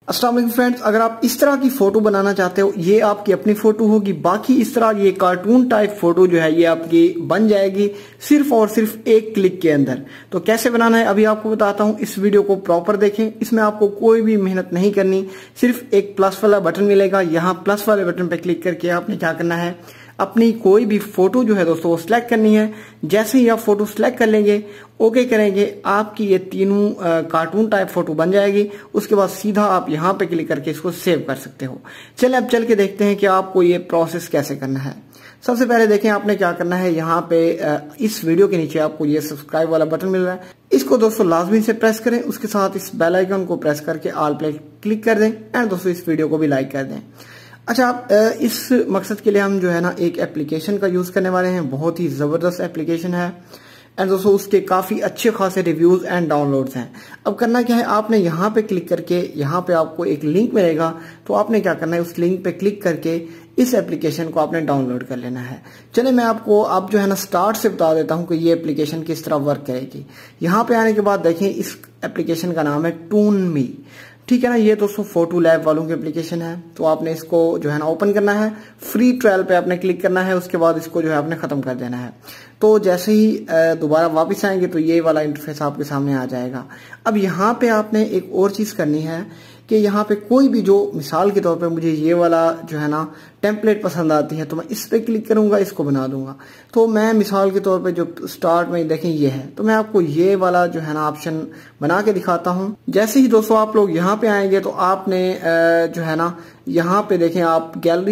अस्सलाम वालेकुम फ्रेंड्स, अगर आप इस तरह की फोटो बनाना चाहते हो, ये आपकी अपनी फोटो होगी। बाकी इस तरह ये कार्टून टाइप फोटो जो है ये आपकी बन जाएगी सिर्फ और सिर्फ एक क्लिक के अंदर। तो कैसे बनाना है अभी आपको बताता हूँ। इस वीडियो को प्रॉपर देखें, इसमें आपको कोई भी मेहनत नहीं करनी। सिर्फ एक प्लस वाला बटन मिलेगा, यहाँ प्लस वाले बटन पर क्लिक करके आपने क्या करना है, अपनी कोई भी फोटो जो है दोस्तों वो सिलेक्ट करनी है। जैसे ही आप फोटो सिलेक्ट कर लेंगे, ओके करेंगे, आपकी ये तीनों कार्टून टाइप फोटो बन जाएगी। उसके बाद सीधा आप यहाँ पे क्लिक करके इसको सेव कर सकते हो। चलिए अब चल के देखते हैं कि आपको ये प्रोसेस कैसे करना है। सबसे पहले देखें आपने क्या करना है। यहाँ पे इस वीडियो के नीचे आपको ये सब्सक्राइब वाला बटन मिल रहा है, इसको दोस्तों लाजमी से प्रेस करें। उसके साथ इस बेल आइकन को प्रेस करके ऑल पे क्लिक कर दें एंड दोस्तों इस वीडियो को भी लाइक कर दें। अच्छा, आप इस मकसद के लिए हम जो है ना एक एप्लीकेशन का यूज करने वाले हैं। बहुत ही जबरदस्त एप्लीकेशन है एंड दोस्तों उसके काफी अच्छे खासे रिव्यूज एंड डाउनलोड्स हैं। अब करना क्या है, आपने यहाँ पे क्लिक करके यहाँ पे आपको एक लिंक मिलेगा, तो आपने क्या करना है, उस लिंक पे क्लिक करके इस एप्लीकेशन को आपने डाउनलोड कर लेना है। चलिए मैं आपको अब जो है ना स्टार्ट से बता देता हूँ कि ये एप्लीकेशन किस तरह वर्क करेगी। यहाँ पे आने के बाद देखें, इस एप्लीकेशन का नाम है टून मी, ठीक है ना। ये दोस्तों फोटो लैब वालों की एप्लीकेशन है। तो आपने इसको जो है ना ओपन करना है, फ्री ट्रायल पे आपने क्लिक करना है। उसके बाद इसको जो है आपने खत्म कर देना है। तो जैसे ही दोबारा वापस आएंगे तो ये वाला इंटरफेस आपके सामने आ जाएगा। अब यहाँ पे आपने एक और चीज करनी है कि यहाँ पे कोई भी, जो मिसाल के तौर पे मुझे ये वाला जो है ना टेम्पलेट पसंद आती है, तो मैं इस पे क्लिक करूंगा, इसको बना दूंगा। तो मैं मिसाल के तौर पे जो स्टार्ट में देखें ये है, तो मैं आपको ये वाला जो है ना ऑप्शन बना के दिखाता हूँ। जैसे ही दोस्तों आप लोग यहाँ पे आएंगे तो आपने जो है ना यहाँ पे देखें, आप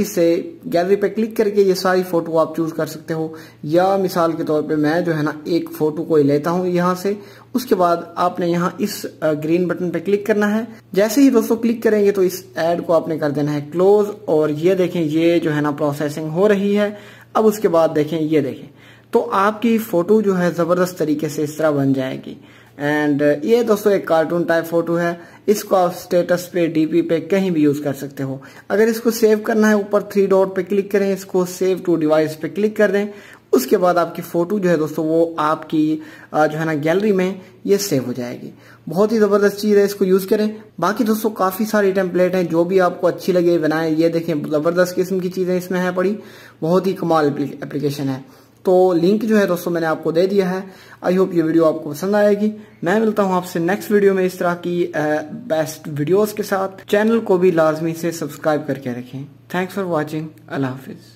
गैलरी पे क्लिक करके ये सारी फोटो आप चूज कर सकते हो। या मिसाल के तौर पे मैं जो है ना एक फोटो को लेता हूँ यहाँ से। उसके बाद आपने यहाँ इस ग्रीन बटन पे क्लिक करना है। जैसे ही दोस्तों क्लिक करेंगे तो इस ऐड को आपने कर देना है क्लोज। और ये देखें, ये जो है ना प्रोसेसिंग हो रही है। अब उसके बाद देखें, ये देखें, तो आपकी फोटो जो है जबरदस्त तरीके से इस तरह बन जाएगी। एंड ये दोस्तों एक कार्टून टाइप फोटो है। इसको आप स्टेटस पे, डीपी पे, कहीं भी यूज कर सकते हो। अगर इसको सेव करना है, ऊपर 3 डॉट पे क्लिक करें, इसको सेव टू डिवाइस पे क्लिक कर दें। उसके बाद आपकी फोटो जो है दोस्तों वो आपकी जो है ना गैलरी में ये सेव हो जाएगी। बहुत ही जबरदस्त चीज है, इसको यूज करें। बाकी दोस्तों काफी सारी टेम्पलेट हैं, जो भी आपको अच्छी लगे बनाएं। ये देखें, जबरदस्त किस्म की चीजें इसमें है पड़ी, बहुत ही कमाल एप्लीकेशन है। तो लिंक जो है दोस्तों मैंने आपको दे दिया है। आई होप ये वीडियो आपको पसंद आएगी। मैं मिलता हूं आपसे नेक्स्ट वीडियो में इस तरह की बेस्ट वीडियोस के साथ। चैनल को भी लाजमी से सब्सक्राइब करके रखें। Thanks for watching. अल्लाह हाफिज।